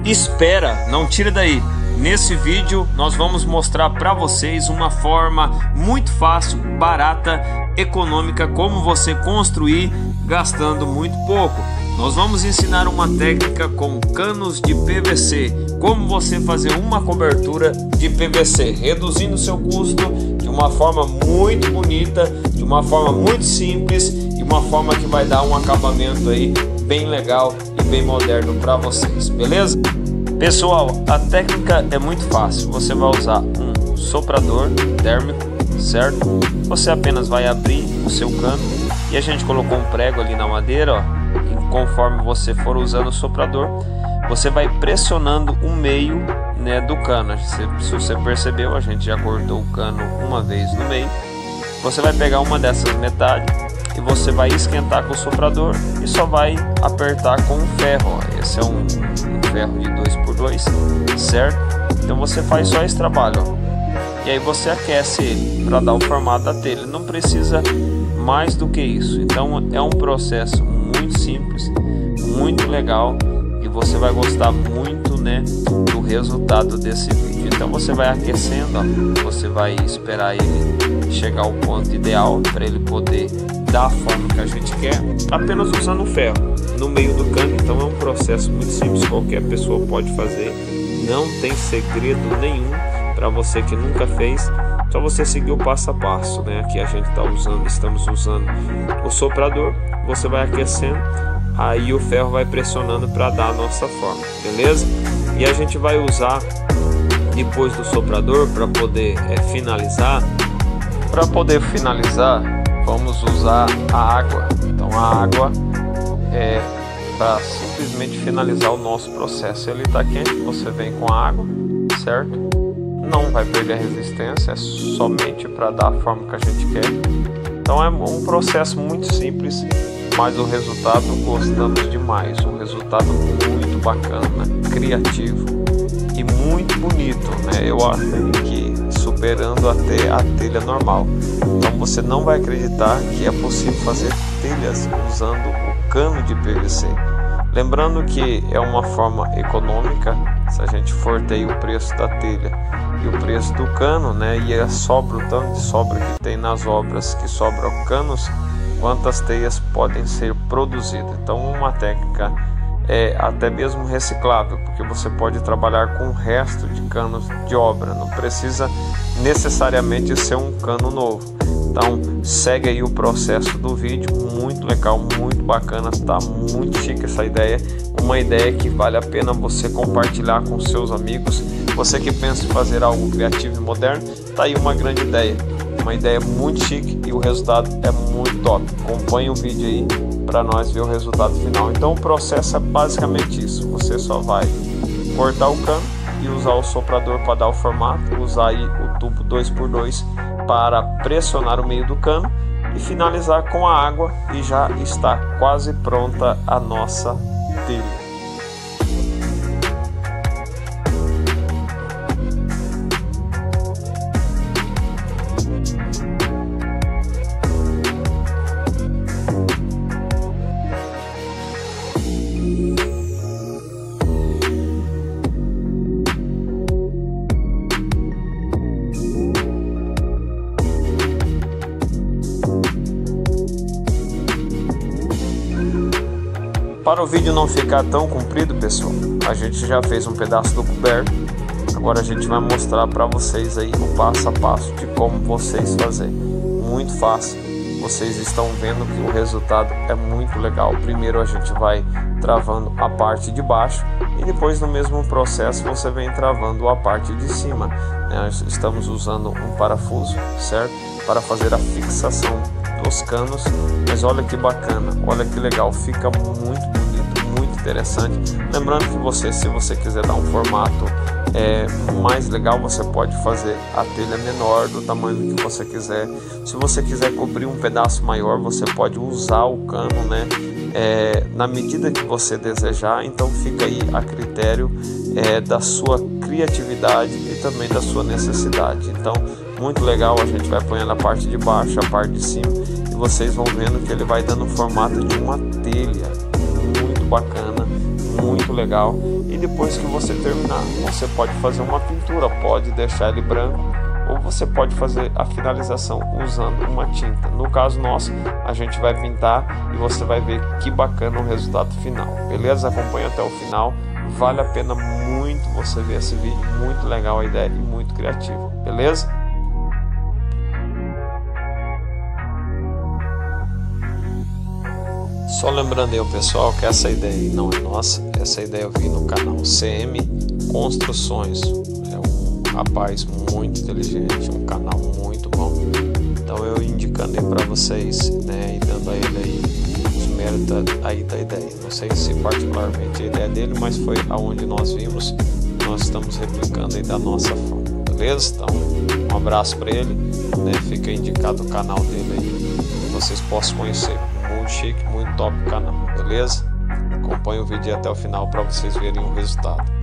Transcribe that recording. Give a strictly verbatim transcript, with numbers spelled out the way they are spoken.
Espera, não tira daí. Nesse vídeo nós vamos mostrar para vocês uma forma muito fácil, barata, econômica, como você construir gastando muito pouco. Nós vamos ensinar uma técnica com canos de P V C, como você fazer uma cobertura de P V C, reduzindo seu custo de uma forma muito bonita, de uma forma muito simples e uma forma que vai dar um acabamento aí bem legal e bem moderno para vocês, beleza? Pessoal, a técnica é muito fácil. Você vai usar um soprador térmico, certo? Você apenas vai abrir o seu cano e a gente colocou um prego ali na madeira, ó. E conforme você for usando o soprador, você vai pressionando o meio, né, do cano. Se, se você percebeu, a gente já cortou o cano uma vez no meio. Você vai pegar uma dessas metades e você vai esquentar com o soprador e só vai apertar com um ferro, ó. Esse é um, um ferro de dois por dois, certo? Então você faz só esse trabalho, ó. E aí você aquece ele para dar o formato da telha. Não precisa mais do que isso. Então é um processo muito simples, muito legal, e você vai gostar muito, né, do resultado desse vídeo. Então você vai aquecendo, ó. Você vai esperar ele chegar ao ponto ideal para ele poder dar a forma que a gente quer, apenas usando o ferro no meio do cano. Então é um processo muito simples, qualquer pessoa pode fazer, não tem segredo nenhum. Para você que nunca fez, só você seguir o passo a passo, né? Aqui a gente está usando, estamos usando o soprador. Você vai aquecendo, aí o ferro vai pressionando para dar a nossa forma, beleza? E a gente vai usar depois do soprador para poder é, finalizar. Para poder finalizar, vamos usar a água. Então a água é para simplesmente finalizar o nosso processo. Ele está quente, você vem com a água, certo? Não vai perder a resistência, é somente para dar a forma que a gente quer. Então é um processo muito simples, mas o resultado gostamos demais. Um resultado muito bacana, criativo e muito bonito, né? Eu acho que superando até a telha normal. Então você não vai acreditar que é possível fazer telhas usando o cano de P V C. Lembrando que é uma forma econômica. Se a gente for ter o preço da telha e o preço do cano, né, e a sobra, o tanto de sobra que tem nas obras que sobram canos, quantas teias podem ser produzidas. Então uma técnica é até mesmo reciclável, porque você pode trabalhar com o resto de canos de obra, não precisa necessariamente ser um cano novo. Então segue aí o processo do vídeo, muito legal, muito bacana, tá muito chique essa ideia, uma ideia que vale a pena você compartilhar com seus amigos. Você que pensa em fazer algo criativo e moderno, tá aí uma grande ideia, uma ideia muito chique e o resultado é muito top. Acompanhe o vídeo aí para nós ver o resultado final. Então o processo é basicamente isso, você só vai cortar o cano e usar o soprador para dar o formato, usar aí o tubo dois por dois para pressionar o meio do cano e finalizar com a água, e já está quase pronta a nossa telha. Para o vídeo não ficar tão comprido, pessoal, a gente já fez um pedaço do coberto. Agora a gente vai mostrar para vocês aí o passo a passo de como vocês fazerem. Muito fácil. Vocês estão vendo que o resultado é muito legal. Primeiro a gente vai travando a parte de baixo e depois no mesmo processo você vem travando a parte de cima. Nós estamos usando um parafuso, certo? Para fazer a fixação dos canos. Mas olha que bacana, olha que legal, fica muito bonito, muito interessante. Lembrando que você, se você quiser dar um formato é, mais legal, você pode fazer a telha menor, do tamanho que você quiser. Se você quiser cobrir um pedaço maior, você pode usar o cano, né, é, na medida que você desejar. Então fica aí a critério é, da sua criatividade e também da sua necessidade. Então muito legal, a gente vai apanhando a parte de baixo, a parte de cima, e vocês vão vendo que ele vai dando o formato de uma telha, muito bacana, muito legal. E e depois que você terminar, você pode fazer uma pintura, pode deixar ele branco, ou você pode fazer a finalização usando uma tinta. No caso nosso, a gente vai pintar e você vai ver que bacana o resultado final, beleza? Acompanha até o final, vale a pena muito você ver esse vídeo, muito legal a ideia e muito criativo, beleza? Só lembrando aí, pessoal, que essa ideia aí não é nossa, essa ideia eu vi no canal C M Construções. É um rapaz muito inteligente, um canal muito bom. Então eu indicando aí para vocês, né, e dando a ele aí os méritos aí da ideia. Não sei se particularmente a ideia dele, mas foi aonde nós vimos, nós estamos replicando aí da nossa forma, beleza? Então, um abraço para ele, né? Fica indicado o canal dele aí, que vocês possam conhecer. Muito chique, muito top o canal, beleza? Acompanhe o vídeo até o final para vocês verem o resultado.